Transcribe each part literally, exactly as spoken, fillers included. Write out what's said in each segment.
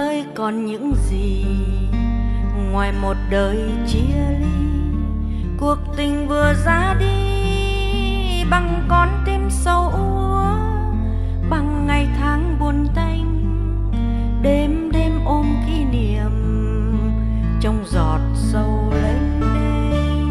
ơi còn những gì ngoài một đời chia ly, cuộc tình vừa ra đi bằng con tim sâu úa, bằng ngày tháng buồn tênh, đêm đêm ôm kỷ niệm trong giọt sâu lênh đênh.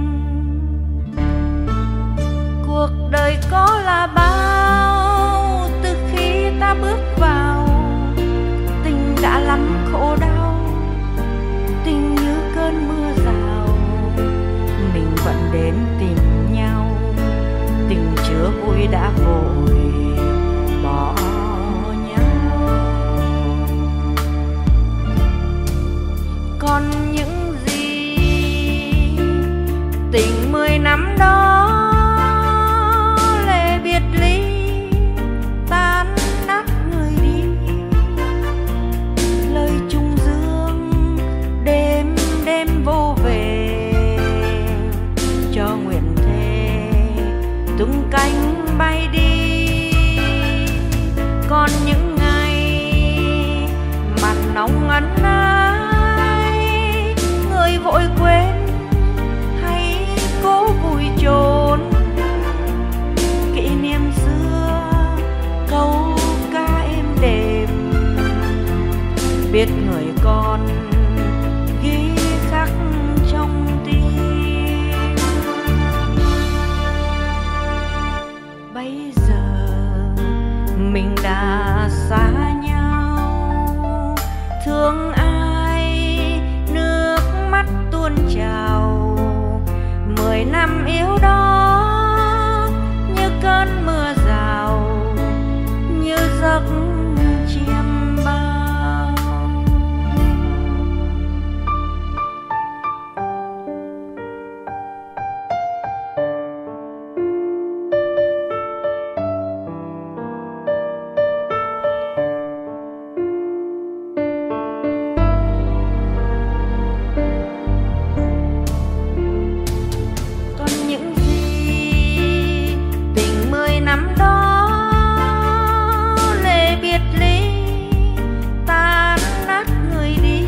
Cuộc đời có là bao, từ khi ta bước vào tình đã lắm khổ đau, tình như cơn mưa rào, mình vẫn đến tìm nhau, tình chưa vui đã vội bỏ nhau. Còn những gì tình mười năm đó, lệ biệt ly tan nát người đi, lời chung dương đêm đêm vô về, cho nguyện thề tung cánh bay đi. Còn những ngày màn nóng ân ái, người vội quên hay cố vùi chôn kỷ niệm xưa, câu ca êm đềm, biết người con ghi khắc trong tim. Bây giờ mình đã xa nhau, thương ai nước mắt tuôn trào, mười năm yêu đó như cơn mưa rào, như giấc chiêm bao. Còn những gì tình mười năm đó, lệ biệt ly tan nát người đi,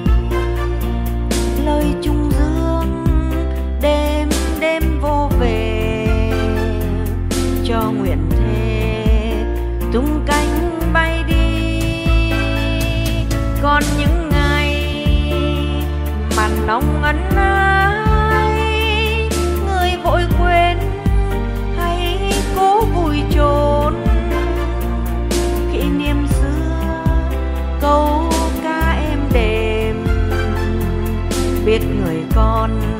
lời chung dương đêm đêm vô về, cho nguyện thề tung cánh bay đi. Còn những ngày màn nóng ân ái, người vội quên hay cố vùi chôn kỷ niệm xưa, câu ca êm đềm, biết người con